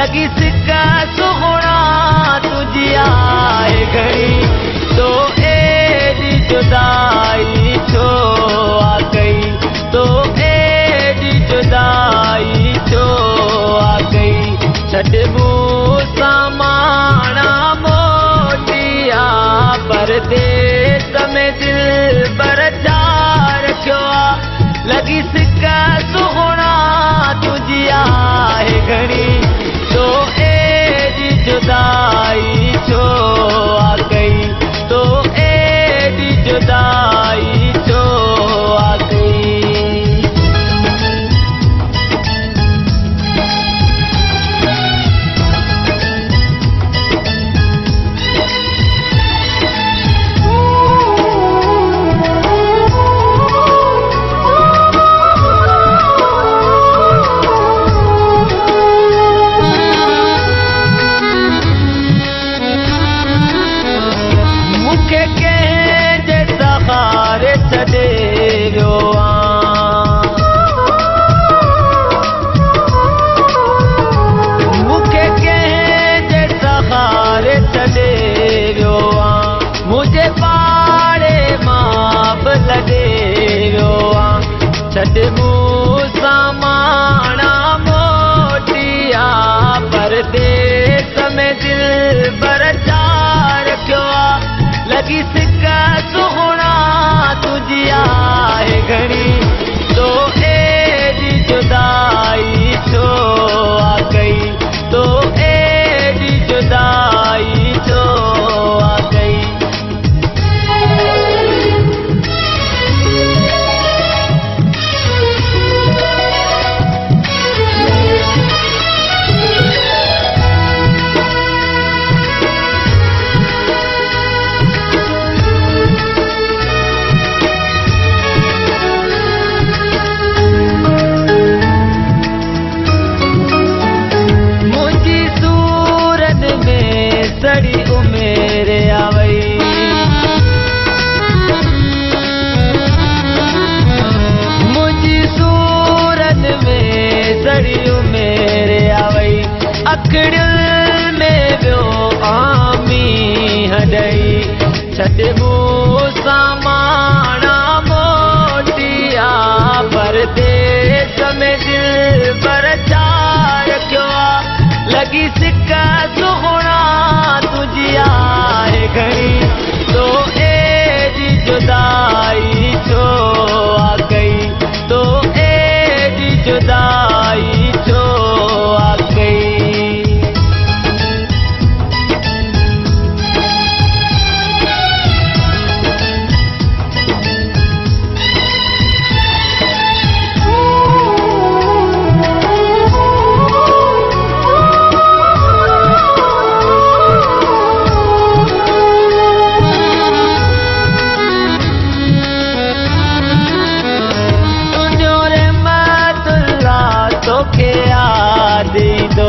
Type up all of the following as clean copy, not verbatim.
लगी सिका सुगुणा तुझी आहे घड़ी तो एडी जुदाई छो आ गई तो एडी जुदाई छो आ गई छॾबू सामाना मोटिया परदेस में दिल बरचार क्यों लगी सिका सुगुणा तुझी आहे घड़ी तो एडी जुदाई छो आ गई तो एडी जुदाई छो आ गई। मुझे पाड़े माप लगे रोआ छॾबू सामाना मोटिया परदेस में दिल बरचार क्यों लगी सिका सुगुणा तुझी आहे घड़ी तो एडी जुदाई छो आ गई तो एडी जुदाई छो आ गई। सड़ी उमेर आवई मुझी सूरत में सड़ी उमेर आवई अखड़ियुल में वियो आमी हॾई छॾबू सामाना मोटिया परदेस में दिल बरचार क्यों लगी सिका सुगुणा तुझी आहे घड़ी तो एडी जुदाई छो आ गई तो एडी जुदाई छो आ गई। तोखे यादी दो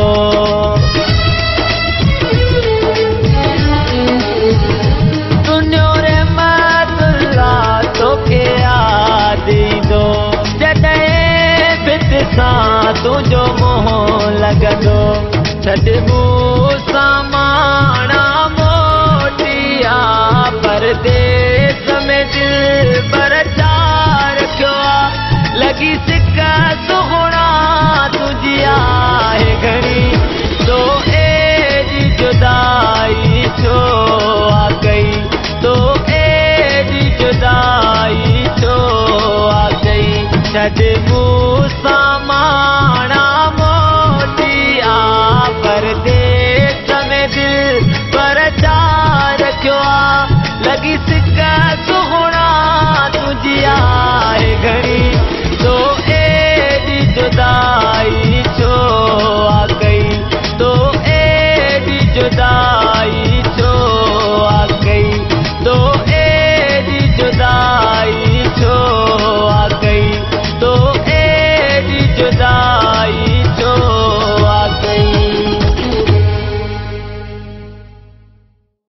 तुझो रे मतला तोखे यादी दो जॾहिं बित सां तुंहिंजो मोह लॻंदो छॾबू सामाना मोटिया परदेस में दिल बरचार क्यों लगी सिका सुगुणा तुझी आहे घड़ी तो एडी जुदाई छो आ गई तो एडी जुदाई छो आ गई छॾबू सामाना मोटिया परदेस में दिल बरचार क्यों लगी